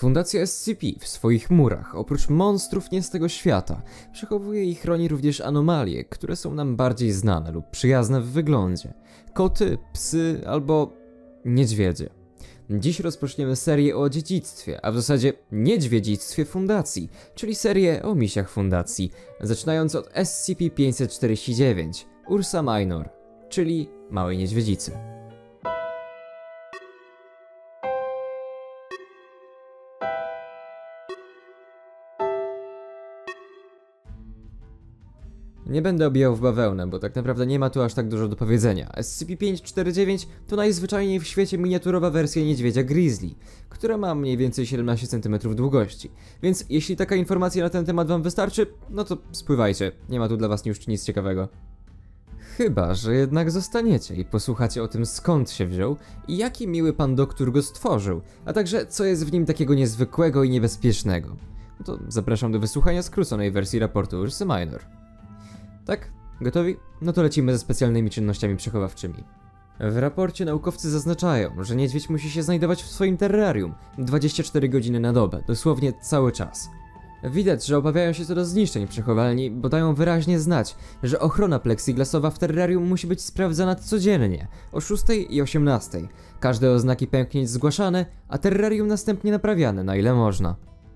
Fundacja SCP w swoich murach, oprócz monstrów nie z tego świata, przechowuje i chroni również anomalie, które są nam bardziej znane lub przyjazne w wyglądzie. Koty, psy albo niedźwiedzie. Dziś rozpoczniemy serię o dziedzictwie, a w zasadzie niedźwiedzictwie fundacji, czyli serię o misiach fundacji, zaczynając od SCP-549, Ursa Minor, czyli Małej Niedźwiedzicy. Nie będę obijał w bawełnę, bo tak naprawdę nie ma tu aż tak dużo do powiedzenia. SCP-549 to najzwyczajniej w świecie miniaturowa wersja niedźwiedzia Grizzly, która ma mniej więcej 17 cm długości. Więc jeśli taka informacja na ten temat wam wystarczy, no to spływajcie, nie ma tu dla was już nic ciekawego. Chyba że jednak zostaniecie i posłuchacie o tym, skąd się wziął i jaki miły pan doktor go stworzył, a także co jest w nim takiego niezwykłego i niebezpiecznego. No to zapraszam do wysłuchania skróconej wersji raportu Ursy Minor. Tak? Gotowi? No to lecimy ze specjalnymi czynnościami przechowawczymi. W raporcie naukowcy zaznaczają, że niedźwiedź musi się znajdować w swoim terrarium 24 godziny na dobę, dosłownie cały czas. Widać, że obawiają się co do zniszczeń przechowalni, bo dają wyraźnie znać, że ochrona plexiglasowa w terrarium musi być sprawdzana codziennie, o 6 i 18. Każde oznaki pęknięć zgłaszane, a terrarium następnie naprawiane na ile można.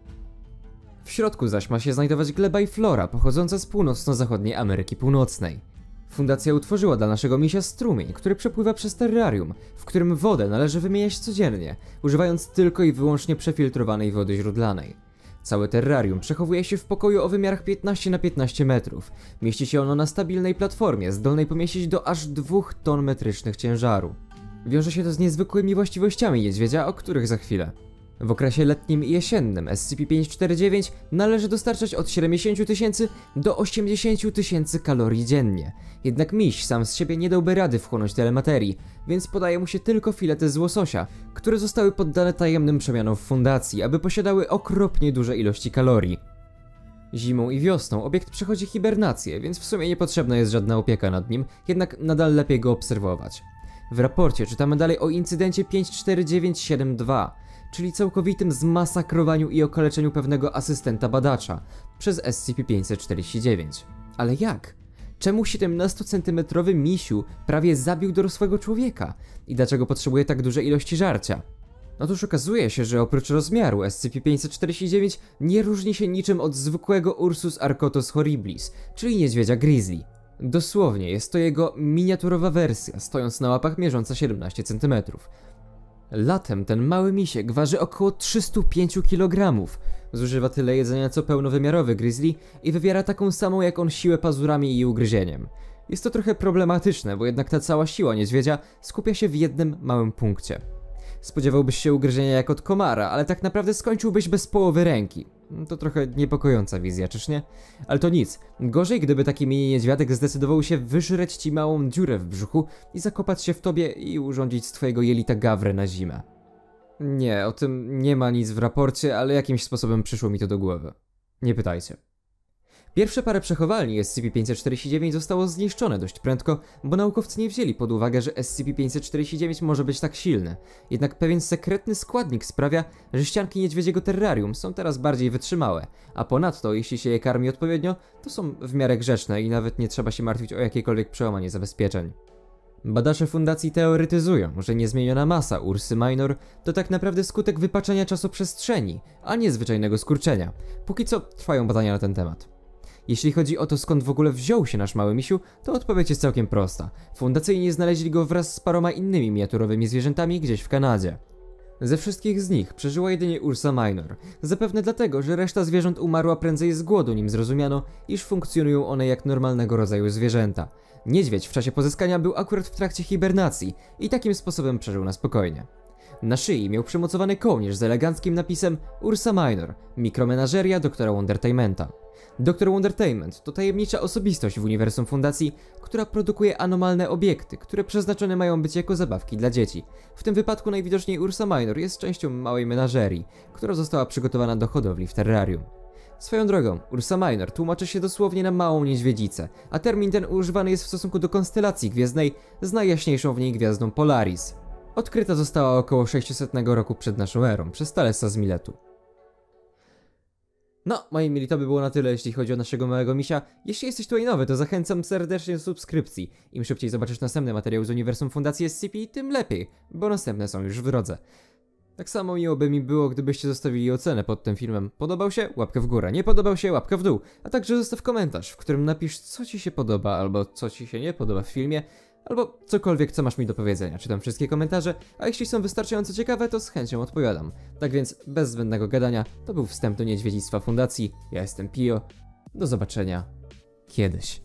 W środku zaś ma się znajdować gleba i flora pochodząca z północno-zachodniej Ameryki Północnej. Fundacja utworzyła dla naszego misia strumień, który przepływa przez terrarium, w którym wodę należy wymieniać codziennie, używając tylko i wyłącznie przefiltrowanej wody źródlanej. Całe terrarium przechowuje się w pokoju o wymiarach 15 na 15 metrów. Mieści się ono na stabilnej platformie, zdolnej pomieścić do aż 2 ton metrycznych ciężaru. Wiąże się to z niezwykłymi właściwościami niedźwiedzia, o których za chwilę. W okresie letnim i jesiennym SCP-549 należy dostarczać od 70 000 do 80 000 kalorii dziennie. Jednak miś sam z siebie nie dałby rady wchłonąć tyle materii, więc podaje mu się tylko filety z łososia, które zostały poddane tajemnym przemianom w fundacji, aby posiadały okropnie duże ilości kalorii. Zimą i wiosną obiekt przechodzi hibernację, więc w sumie niepotrzebna jest żadna opieka nad nim, jednak nadal lepiej go obserwować. W raporcie czytamy dalej o incydencie 54972, czyli całkowitym zmasakrowaniu i okaleczeniu pewnego asystenta badacza przez SCP-549. Ale jak? Czemu 17-centymetrowy misiu prawie zabił dorosłego człowieka? I dlaczego potrzebuje tak dużej ilości żarcia? Otóż okazuje się, że oprócz rozmiaru SCP-549 nie różni się niczym od zwykłego Ursus arctos horribilis, czyli niedźwiedzia Grizzly. Dosłownie jest to jego miniaturowa wersja, stojąc na łapach mierząca 17 cm. Latem ten mały misiek waży około 305 kg. Zużywa tyle jedzenia co pełnowymiarowy grizzly i wywiera taką samą jak on siłę pazurami i ugryzieniem. Jest to trochę problematyczne, bo jednak ta cała siła niedźwiedzia skupia się w jednym małym punkcie. Spodziewałbyś się ugryzienia jak od komara, ale tak naprawdę skończyłbyś bez połowy ręki. To trochę niepokojąca wizja, czyż nie? Ale to nic. Gorzej, gdyby taki mini niedźwiadek zdecydował się wyżreć ci małą dziurę w brzuchu i zakopać się w tobie i urządzić z twojego jelita gawrę na zimę. Nie, o tym nie ma nic w raporcie, ale jakimś sposobem przyszło mi to do głowy. Nie pytajcie. Pierwsze parę przechowalni SCP-549 zostało zniszczone dość prędko, bo naukowcy nie wzięli pod uwagę, że SCP-549 może być tak silny. Jednak pewien sekretny składnik sprawia, że ścianki niedźwiedziego terrarium są teraz bardziej wytrzymałe, a ponadto, jeśli się je karmi odpowiednio, to są w miarę grzeczne i nawet nie trzeba się martwić o jakiekolwiek przełamanie zabezpieczeń. Badacze fundacji teoretyzują, że niezmieniona masa Ursy Minor to tak naprawdę skutek wypaczenia czasoprzestrzeni, a nie zwyczajnego skurczenia. Póki co trwają badania na ten temat. Jeśli chodzi o to, skąd w ogóle wziął się nasz mały misiu, to odpowiedź jest całkiem prosta. Fundacyjni znaleźli go wraz z paroma innymi miniaturowymi zwierzętami gdzieś w Kanadzie. Ze wszystkich z nich przeżyła jedynie Ursa Minor, zapewne dlatego, że reszta zwierząt umarła prędzej z głodu, nim zrozumiano, iż funkcjonują one jak normalnego rodzaju zwierzęta. Niedźwiedź w czasie pozyskania był akurat w trakcie hibernacji i takim sposobem przeżył na spokojnie. Na szyi miał przymocowany kołnierz z eleganckim napisem Ursa Minor, mikromenażeria doktora Wondertainmenta. Dr Wondertainment to tajemnicza osobistość w uniwersum fundacji, która produkuje anomalne obiekty, które przeznaczone mają być jako zabawki dla dzieci. W tym wypadku najwidoczniej Ursa Minor jest częścią małej menażerii, która została przygotowana do hodowli w terrarium. Swoją drogą, Ursa Minor tłumaczy się dosłownie na małą niedźwiedzicę, a termin ten używany jest w stosunku do konstelacji gwiezdnej z najjaśniejszą w niej gwiazdą Polaris. Odkryta została około 600 roku przed naszą erą przez Thalesa z Miletu. No, moi mili, to by było na tyle, jeśli chodzi o naszego małego misia. Jeśli jesteś tutaj nowy, to zachęcam serdecznie do subskrypcji. Im szybciej zobaczysz następny materiał z uniwersum Fundacji SCP, tym lepiej, bo następne są już w drodze. Tak samo miło by mi było, gdybyście zostawili ocenę pod tym filmem. Podobał się? Łapkę w górę. Nie podobał się? Łapkę w dół. A także zostaw komentarz, w którym napisz, co ci się podoba, albo co ci się nie podoba w filmie, albo cokolwiek, co masz mi do powiedzenia. Czytam wszystkie komentarze, a jeśli są wystarczająco ciekawe, to z chęcią odpowiadam. Tak więc, bez zbędnego gadania, to był wstęp do niedźwiedziństwa Fundacji. Ja jestem Pio. Do zobaczenia kiedyś.